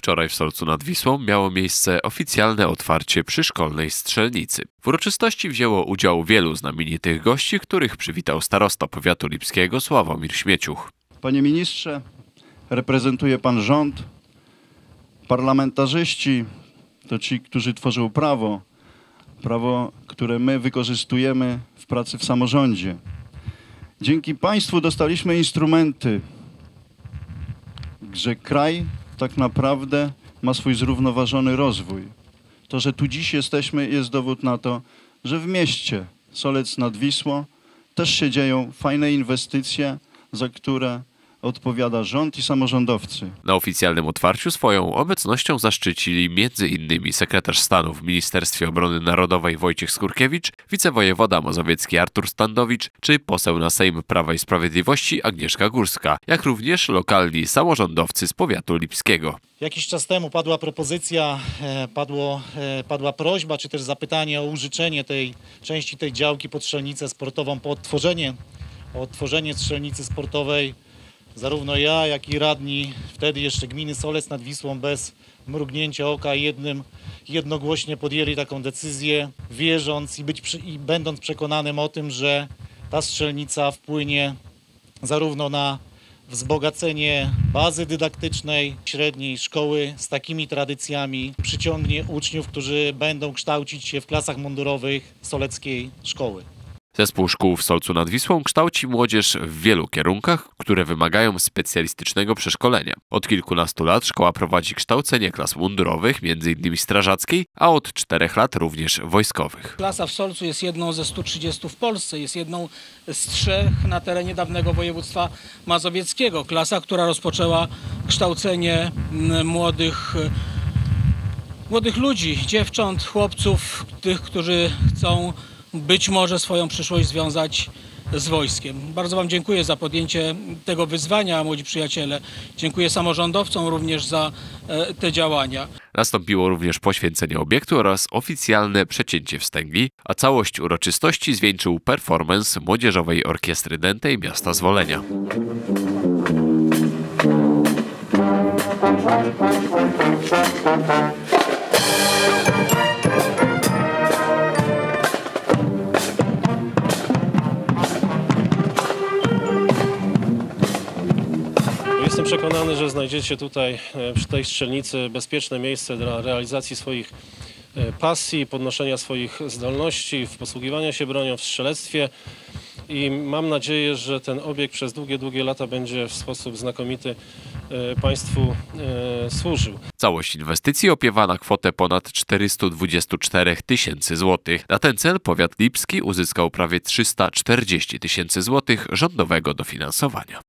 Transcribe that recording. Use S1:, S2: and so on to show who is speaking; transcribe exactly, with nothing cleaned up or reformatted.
S1: Wczoraj w Solcu nad Wisłą miało miejsce oficjalne otwarcie przyszkolnej strzelnicy. W uroczystości wzięło udział wielu znamienitych gości, których przywitał starosta powiatu lipskiego Sławomir Śmieciuch.
S2: Panie ministrze, reprezentuje pan rząd, parlamentarzyści to ci, którzy tworzą prawo, prawo, które my wykorzystujemy w pracy w samorządzie. Dzięki państwu dostaliśmy instrumenty, że kraj tak naprawdę ma swój zrównoważony rozwój. To, że tu dziś jesteśmy, jest dowód na to, że w mieście Solec nad Wisłą też się dzieją fajne inwestycje, za które odpowiada rząd i samorządowcy.
S1: Na oficjalnym otwarciu swoją obecnością zaszczycili między innymi sekretarz stanu w Ministerstwie Obrony Narodowej Wojciech Skurkiewicz, wicewojewoda mazowiecki Artur Standowicz czy poseł na Sejm Prawa i Sprawiedliwości Agnieszka Górska, jak również lokalni samorządowcy z powiatu lipskiego.
S3: Jakiś czas temu padła propozycja, padło, padła prośba czy też zapytanie o użyczenie tej części tej działki pod strzelnicę sportową, po odtworzenie, o odtworzenie strzelnicy sportowej. Zarówno ja, jak i radni wtedy jeszcze gminy Solec nad Wisłą bez mrugnięcia oka jednym jednogłośnie podjęli taką decyzję, wierząc i, być, i będąc przekonanym o tym, że ta strzelnica wpłynie zarówno na wzbogacenie bazy dydaktycznej średniej szkoły z takimi tradycjami, przyciągnie uczniów, którzy będą kształcić się w klasach mundurowych soleckiej szkoły.
S1: Zespół szkół w Solcu nad Wisłą kształci młodzież w wielu kierunkach, które wymagają specjalistycznego przeszkolenia. Od kilkunastu lat szkoła prowadzi kształcenie klas mundurowych, między innymi strażackiej, a od czterech lat również wojskowych.
S4: Klasa w Solcu jest jedną ze stu trzydziestu w Polsce, jest jedną z trzech na terenie dawnego województwa mazowieckiego. Klasa, która rozpoczęła kształcenie młodych młodych ludzi, dziewcząt, chłopców, tych, którzy chcą być może swoją przyszłość związać z wojskiem. Bardzo wam dziękuję za podjęcie tego wyzwania, młodzi przyjaciele. Dziękuję samorządowcom również za e, te działania.
S1: Nastąpiło również poświęcenie obiektu oraz oficjalne przecięcie wstęgi, a całość uroczystości zwieńczył performance Młodzieżowej Orkiestry Dętej miasta Zwolenia.
S5: Jestem przekonany, że znajdziecie tutaj przy tej strzelnicy bezpieczne miejsce dla realizacji swoich pasji, podnoszenia swoich zdolności, w posługiwania się bronią, w strzelectwie i mam nadzieję, że ten obiekt przez długie, długie lata będzie w sposób znakomity państwu służył.
S1: Całość inwestycji opiewa na kwotę ponad czterystu dwudziestu czterech tysięcy złotych. Na ten cel powiat lipski uzyskał prawie trzysta czterdzieści tysięcy złotych rządowego dofinansowania.